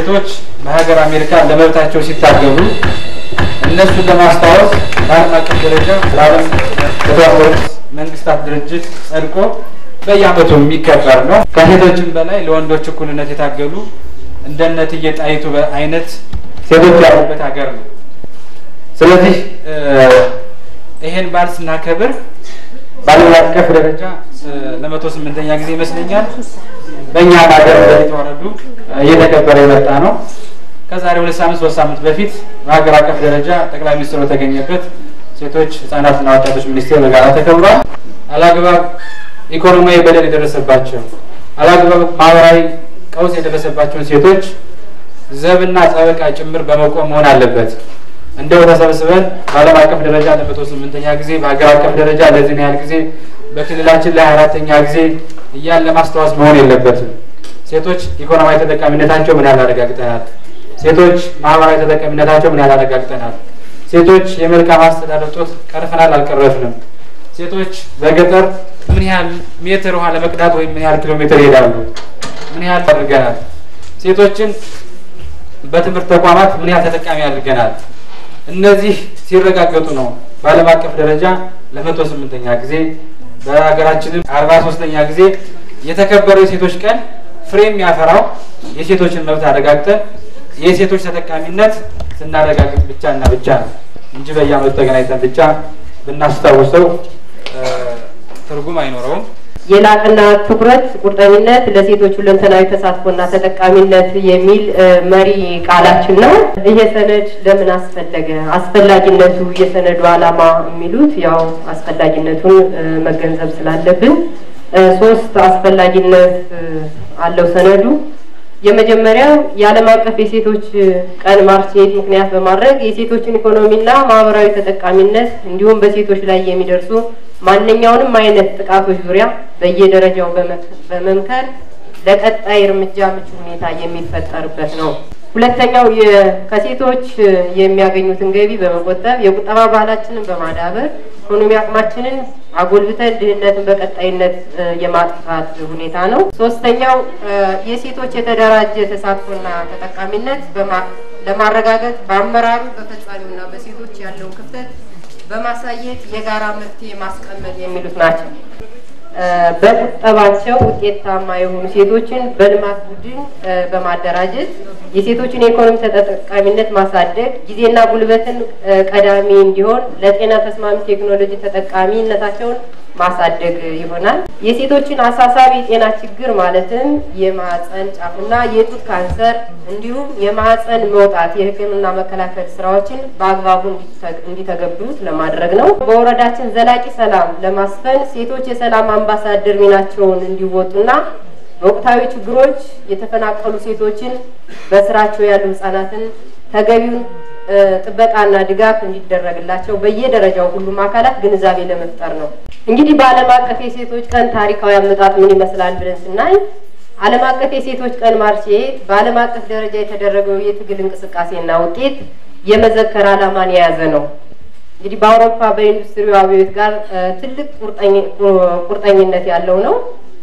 ሴቶች በሀገር አሜሪካ ለመብታቸው ሲታገሉ እነሱን ለማስታወስ በዓለም አቀፍ ደረጃ በዓለም የተባበሩት መንግስታት ድርጅት ጸድቆ በየዓመቱ የሚከበር ነው። ከሴቶችም በላይ ለወንዶች እኩልነት የታገሉ እንደነ እቴጌ ጣይቱ አይነት ሴቶች ያሉበት ሀገር ነው። ስለዚህ ይሄን በዓል ስናከብር በዓለም አቀፍ ደረጃ ለ108ኛ ጊዜ ይመስለኛል በእኛ ሀገር በተወረዱ እየተከበረ የመጣ ነው። ከዛሬ 2 ሳምንት 3 ሳምንት በፊት በሀገር አቀፍ ደረጃ ጠቅላይ ሚኒስትሩ ተገኘበት ሴቶች ህፃናትና ወጣቶች ሚኒስቴር በጋራ ተከብሯል። አላግባብ ኢኮኖሚያዊ በደል የደረሰባቸው አላግባብ ማህበራዊ ቀውስ የደረሰባቸውን ሴቶች ዘብና ጠበቃ ጭምር በመቆም መሆን አለበት። እንደው ተሰብስበን በዓለም አቀፍ ደረጃ ለ108ኛ ጊዜ በሀገር አቀፍ ደረጃ ለዚህ ያህል ጊዜ በክልላችን ላይ 4ኛ ጊዜ እያለ ማስተዋወስ መሆን የለበትም። ሴቶች ኢኮኖሚያዊ ተጠቃሚነታቸው ምን ያህል አረጋግጠናል? ሴቶች ማህበራዊ ተጠቃሚነታቸው ምን ያህል አረጋግጠናል? ሴቶች የመልካም አስተዳደር ጦት ቀርፈናል አልቀረፍንም? ሴቶች በገጠር ምን ያህል ሜትር ውሃ ለመቅዳት ወይም ምን ያህል ኪሎ ሜትር ይሄዳሉ? ምን ያህል አድርገናል? ሴቶችን በትምህርት ተቋማት ምን ያህል ተጠቃሚ አድርገናል? እነዚህ ሲረጋገጡ ነው በዓለም አቀፍ ደረጃ ለ108ኛ ጊዜ በሀገራችንም 43ኛ ጊዜ የተከበረው የሴቶች ቀን ፍሬ የሚያፈራው የሴቶችን መብት አረጋግጠን የሴቶች ተጠቃሚነት ስናረጋግጥ ብቻና ብቻ ነው እንጂ በየዓመቱ ተገናኝተን ብቻ ብናስታውሰው ትርጉም አይኖረውም። የላቅና ትኩረት ቁርጠኝነት ለሴቶች ሁለንተናዊ ተሳትፎና ተጠቃሚነት የሚል መሪ ቃላችን ነው። ይሄ ሰነድ ለምን አስፈለገ? አስፈላጊነቱ የሰነዱ ዓላማ የሚሉት ያው አስፈላጊነቱን መገንዘብ ስላለብን 3 አስፈላጊነት አለው ሰነዱ። የመጀመሪያው የዓለም አቀፍ የሴቶች ቀን ማርቼት ምክንያት በማድረግ የሴቶችን ኢኮኖሚና ማህበራዊ ተጠቃሚነት እንዲሁም በሴቶች ላይ የሚደርሱ ማንኛውንም አይነት ጥቃቶች ዙሪያ በየደረጃው በመምከር ለቀጣይ እርምጃ ምቹ ሁኔታ የሚፈጠርበት ነው። ሁለተኛው ከሴቶች የሚያገኙትን ገቢ በመቆጠብ የቁጠባ ባህላችንን በማዳበር ኢኮኖሚ አቅማችንን አጎልብተን ድህነትን በቀጣይነት የማጥፋት ሁኔታ ነው። ሶስተኛው የሴቶች የተደራጀ ተሳትፎና ተጠቃሚነት ለማረጋገጥ በአመራሩ በፈጻሚውና በሴቶች ያለው ክፍተት በማሳየት የጋራ መፍትሄ ማስቀመጥ የሚሉት ናቸው። በቁጠባቸው ውጤታማ የሆኑ ሴቶችን በልማት ቡድን በማደራጀት የሴቶችን የኢኮኖሚ ተጠቃሚነት ማሳደግ፣ ጊዜና ጉልበትን ቀዳሚ እንዲሆን ለጤና ተስማሚ ቴክኖሎጂ ተጠቃሚነታቸውን ማሳደግ ይሆናል። የሴቶችን አሳሳቢ የጤና ችግር ማለትም የማህፀን ጫፍና የጡት ካንሰር እንዲሁም የማህፀን መውጣት የሕክምና መከላከል ስራዎችን በአግባቡ እንዲተገብሩት ለማድረግ ነው። በወረዳችን ዘላቂ ሰላም ለማስፈን ሴቶች የሰላም አምባሳደር ሚናቸውን እንዲወጡና በወቅታዊ ችግሮች የተፈናቀሉ ሴቶችን በስራቸው ያሉ ህጻናትን ተገቢውን ጥበቃና ድጋፍ እንዲደረግላቸው በየደረጃው ሁሉም አካላት ግንዛቤ ለመፍጠር ነው። እንግዲህ በዓለም አቀፍ የሴቶች ቀን ታሪካዊ አመጣጥ ምን ይመስላል ብለን ስናይ ዓለም አቀፍ የሴቶች ቀን ማርቼት በዓለም አቀፍ ደረጃ የተደረገው የትግል እንቅስቃሴና ውጤት የመዘከር ዓላማን የያዘ ነው። እንግዲህ በአውሮፓ በኢንዱስትሪው አብዮት ጋር ትልቅ ቁርጠኝነት ያለው ነው።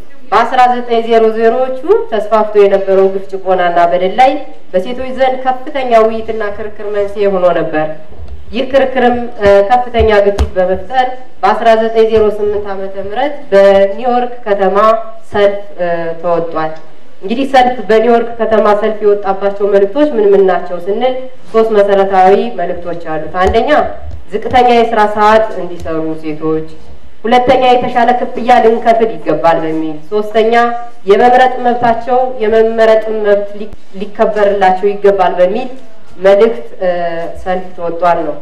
በ1900ዎቹ ተስፋፍቶ የነበረው ግፍ ጭቆናና በደል ላይ በሴቶች ዘንድ ከፍተኛ ውይይትና ክርክር መንስኤ ሆኖ ነበር። ይህ ክርክርም ከፍተኛ ግፊት በመፍጠር በ1908 ዓመተ ምህረት በኒውዮርክ ከተማ ሰልፍ ተወጥቷል። እንግዲህ ሰልፍ በኒውዮርክ ከተማ ሰልፍ የወጣባቸው መልእክቶች ምን ናቸው ስንል 3 መሰረታዊ መልእክቶች አሉት። አንደኛ ዝቅተኛ የስራ ሰዓት እንዲሰሩ ሴቶች፣ ሁለተኛ የተሻለ ክፍያ ልንከፍል ይገባል በሚል፣ ሶስተኛ የመምረጥ መብታቸው የመመረጥ መብት ሊከበርላቸው ይገባል በሚል መልእክት ሰልፍ ተወጥቷል ነው።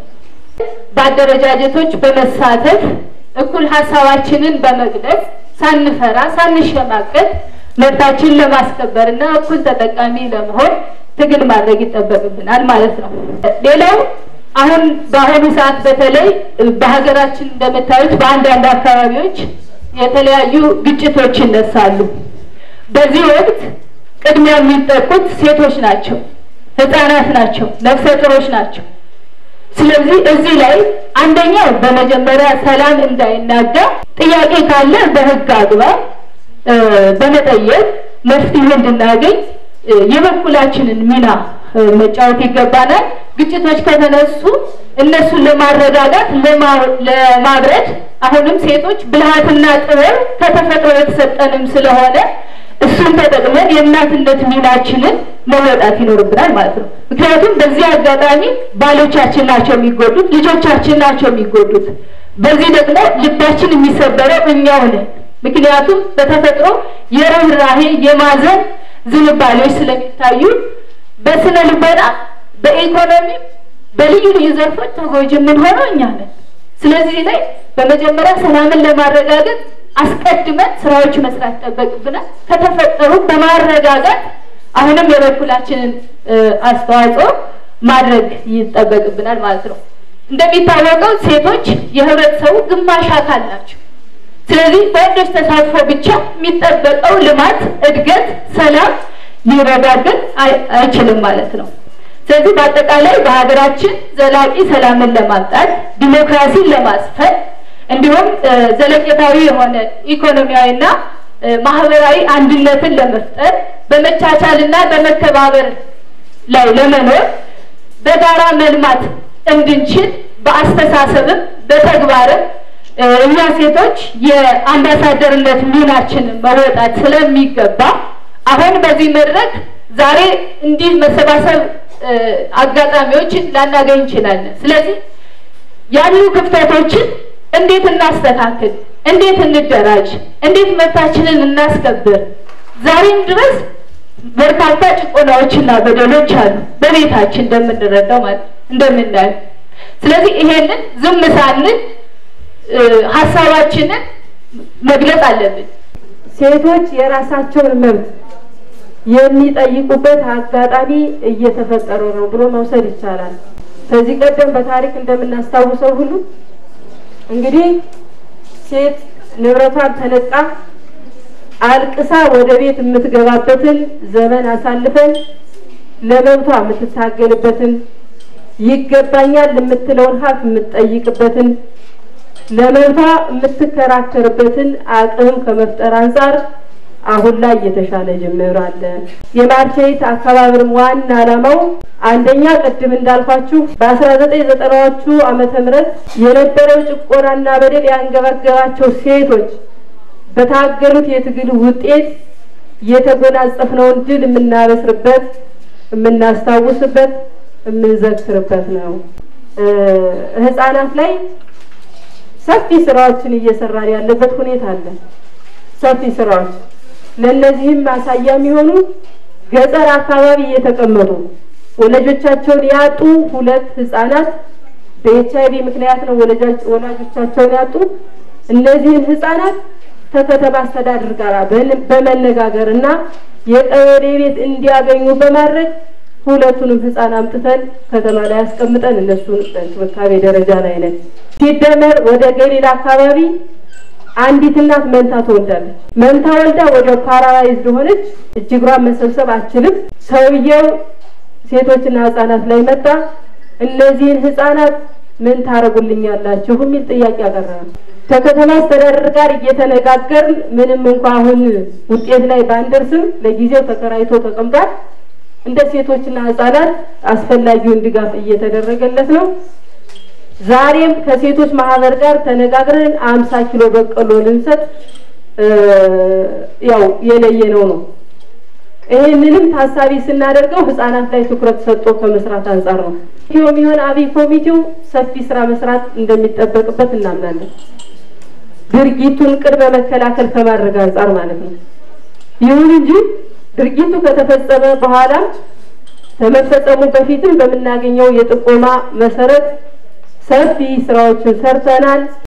በአደረጃጀቶች በመሳተፍ እኩል ሀሳባችንን በመግለጽ ሳንፈራ ሳንሸማቀቅ መብታችንን ለማስከበርና እኩል ተጠቃሚ ለመሆን ትግል ማድረግ ይጠበቅብናል ማለት ነው። ሌላው አሁን በአሁኑ ሰዓት በተለይ በሀገራችን እንደምታዩት በአንዳንድ አካባቢዎች የተለያዩ ግጭቶች ይነሳሉ። በዚህ ወቅት ቅድሚያ የሚጠቁት ሴቶች ናቸው፣ ህፃናት ናቸው፣ ነፍሰ ጡሮች ናቸው። ስለዚህ እዚህ ላይ አንደኛው በመጀመሪያ ሰላም እንዳይናጋ ጥያቄ ካለ በህግ አግባብ በመጠየቅ መፍትሄ እንድናገኝ የበኩላችንን ሚና መጫወት ይገባናል። ግጭቶች ከተነሱ እነሱን ለማረጋጋት ለማብረድ አሁንም ሴቶች ብልሃትና ጥበብ ከተፈጥሮ የተሰጠንም ስለሆነ እሱን ተጠቅመን የእናትነት ሚናችንን መወጣት ይኖርብናል ማለት ነው። ምክንያቱም በዚህ አጋጣሚ ባሎቻችን ናቸው የሚጎዱት፣ ልጆቻችን ናቸው የሚጎዱት። በዚህ ደግሞ ልባችን የሚሰበረው እኛው ነን። ምክንያቱም በተፈጥሮ የርህራሄ የማዘን ዝንባሌዎች ስለሚታዩ በስነ ልቦና በኢኮኖሚ በልዩ ልዩ ዘርፎች ተጎጂ የምንሆነው እኛ ነን። ስለዚህ ላይ በመጀመሪያ ሰላምን ለማረጋገጥ አስቀድመን ስራዎች መስራት ይጠበቅብናል። ከተፈጠሩ በማረጋጋት አሁንም የበኩላችንን አስተዋጽኦ ማድረግ ይጠበቅብናል ማለት ነው። እንደሚታወቀው ሴቶች የህብረተሰቡ ግማሽ አካል ናቸው። ስለዚህ በወንዶች ተሳትፎ ብቻ የሚጠበቀው ልማት፣ እድገት፣ ሰላም ሊረጋገጥ አይችልም ማለት ነው። ስለዚህ በአጠቃላይ በሀገራችን ዘላቂ ሰላምን ለማምጣት ዲሞክራሲን ለማስፈን እንዲሁም ዘለቄታዊ የሆነ ኢኮኖሚያዊና ማህበራዊ አንድነትን ለመፍጠር በመቻቻልና በመከባበር ላይ ለመኖር በጋራ መልማት እንድንችል በአስተሳሰብም በተግባርም እኛ ሴቶች የአምባሳደርነት ሚናችንን መወጣት ስለሚገባ አሁን በዚህ መድረክ ዛሬ እንዲህ መሰባሰብ አጋጣሚዎችን ላናገኝ እንችላለን። ስለዚህ ያሉ ክፍተቶችን እንዴት እናስተካክል፣ እንዴት እንደራጅ፣ እንዴት መብታችንን እናስከብር። ዛሬም ድረስ በርካታ ጭቆናዎችና በደሎች አሉ በቤታችን እንደምንረዳው ማለት እንደምናየው። ስለዚህ ይሄንን ዝም ሳንል ሀሳባችንን መግለጽ አለብን። ሴቶች የራሳቸውን መብት የሚጠይቁበት አጋጣሚ እየተፈጠረ ነው ብሎ መውሰድ ይቻላል። ከዚህ ቀደም በታሪክ እንደምናስታውሰው ሁሉ እንግዲህ ሴት ንብረቷን ተነጥቃ አልቅሳ ወደ ቤት የምትገባበትን ዘመን አሳልፈን ለመብቷ የምትታገልበትን ይገባኛል የምትለውን ሀብት የምትጠይቅበትን ለመብቷ የምትከራከርበትን አቅም ከመፍጠር አንፃር አሁን ላይ የተሻለ ጅምር አለ። የማርቼት አከባበር ዋና ዓላማው አንደኛ ቅድም እንዳልኳችሁ በ1990ዎቹ ዓመተ ምህረት የነበረው ጭቆናና በደል ያንገበገባቸው ሴቶች በታገሉት የትግል ውጤት የተጎናጸፍነውን ድል የምናበስርበት፣ የምናስታውስበት፣ የምንዘክርበት ነው። ህፃናት ላይ ሰፊ ስራዎችን እየሰራን ያለበት ሁኔታ አለ። ሰፊ ስራዎች ለነዚህም ማሳያ የሚሆኑ ገጠር አካባቢ እየተቀመጡ ወላጆቻቸውን ያጡ ሁለት ህፃናት በኤችአይቪ ምክንያት ነው ወላጆቻቸውን ያጡ። እነዚህን ህፃናት ከከተማ አስተዳደር ጋር በመነጋገርና የቀበሌ ቤት እንዲያገኙ በማድረግ ሁለቱንም ህፃን አምጥተን ከተማ ላይ አስቀምጠን እነሱን በእንክብካቤ ደረጃ ላይ ነን። ሲደመር ወደ ገሊላ አካባቢ አንዲት እናት መንታ ትወልዳለች። መንታ ወልዳ ወደ ፓራላይዝድ ሆነች። እጅግሯን መሰብሰብ አትችልም። ሰውየው ሴቶችና ህፃናት ላይ መጣ። እነዚህን ህፃናት ምን ታረጉልኛላችሁ የሚል ጥያቄ አቀረበ። ከከተማ አስተዳደር ጋር እየተነጋገርን ምንም እንኳን አሁን ውጤት ላይ ባንደርስም ለጊዜው ተከራይቶ ተቀምጧል። እንደ ሴቶችና ህፃናት አስፈላጊውን ድጋፍ እየተደረገለት ነው። ዛሬም ከሴቶች ማህበር ጋር ተነጋግረን 50 ኪሎ በቀሎ ልንሰጥ ያው የለየነው ነው። ይሄንንም ታሳቢ ስናደርገው ህፃናት ላይ ትኩረት ሰጥቶ ከመስራት አንፃር ነው። የሚሆን አብይ ኮሚቴው ሰፊ ስራ መስራት እንደሚጠበቅበት እናምናለን። ድርጊቱን ቅድመ መከላከል ከማድረግ አንፃር ማለት ነው። ይሁን እንጂ ድርጊቱ ከተፈጸመ በኋላ ከመፈጸሙ በፊትም በመናገኘው የጥቆማ መሰረት ሰፊ ስራዎችን ሰርተናል።